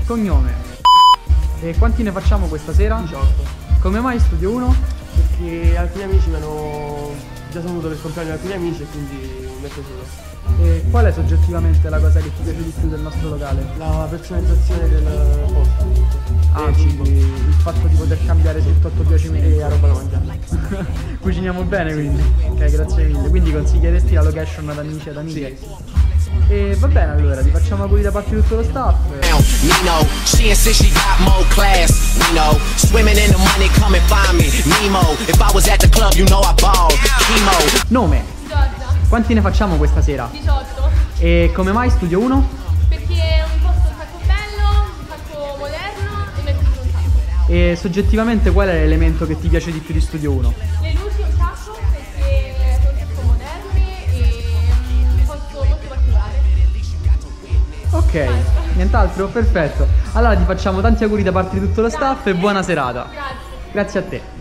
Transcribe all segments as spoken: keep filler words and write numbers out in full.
Cognome. E quanti ne facciamo questa sera? diciotto. Come mai Studio uno? Perché alcuni amici mi hanno già saluto per il compleanno di alcuni amici e quindi mi è piaciuto. E qual è soggettivamente la cosa che ti piace di più del nostro locale? La personalizzazione del posto. Ah, quindi il fatto di poter cambiare tutto a tuo piacimento. E a roba da mangiare. Cuciniamo bene quindi. Ok, grazie mille. Quindi consiglieresti la location ad amici e ad amiche? Sì. E va bene, allora, ti facciamo auguri da parte di tutto lo staff. Nino, she insists she got more class. Nino, swimming in the money, come and find me. Nemo, if I was at the club, you know I ball. Chemo. Nome. Giorgia. Quanti ne facciamo questa sera? diciotto. E come mai Studio uno? Perché è un posto un sacco bello, un sacco moderno e mi è piaciuto un sacco. E soggettivamente qual è l'elemento che ti piace di più di Studio uno? Le luci un sacco perché sono un sacco moderni e un posto molto particolare. Ok, nient'altro? Perfetto. Allora ti facciamo tanti auguri da parte di tutto lo staff e buona serata. Grazie. Grazie a te.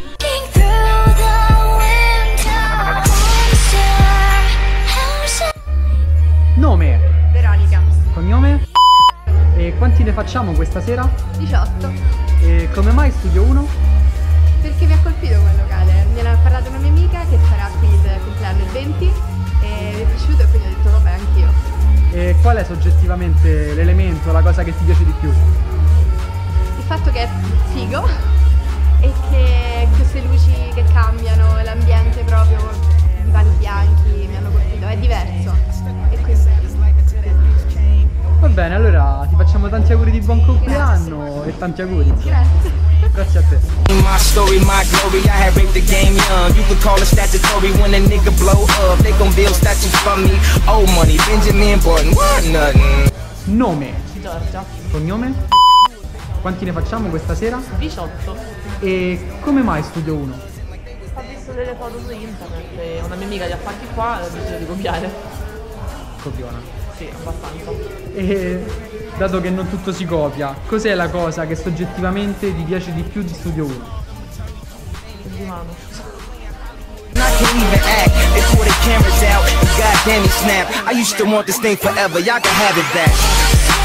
Nome. Veronica. Cognome. E quanti ne facciamo questa sera? diciotto. E come mai Studio uno? Perché mi ha colpito quel locale. Me ne ha parlato una mia amica che sarà qui il compleanno il venti e mi è piaciuto e quindi ho detto vabbè anch'io. E qual è soggettivamente l'elemento, la cosa che ti piace di più? Il fatto che è figo e che queste luci che cambiano, l'ambiente proprio, i vari bianchi mi hanno colpito, è diverso. E quindi Va bene, allora ti facciamo tanti auguri di buon compleanno e tanti auguri. grazie. Grazie a te. My story, my glory, I had raped the game young. You could call it statutory when a nigga blow up. They gon' build statues from me. Oh money, Benjamin Button, what nothing. Nome. Giorgia. Cognome. Quanti ne facciamo questa sera? diciotto. E come mai Studio uno? Ho visto delle foto su internet e una mia amica li ha fatti qua e ho deciso di copiare. Copiona. Sì, abbastanza. E dato che non tutto si copia, cos'è la cosa che soggettivamente ti piace di più di Studio uno? Il divano. I can't even act. They pull the cameras out. God damn, he snap. I used to want this thing forever. Y'all can have it back.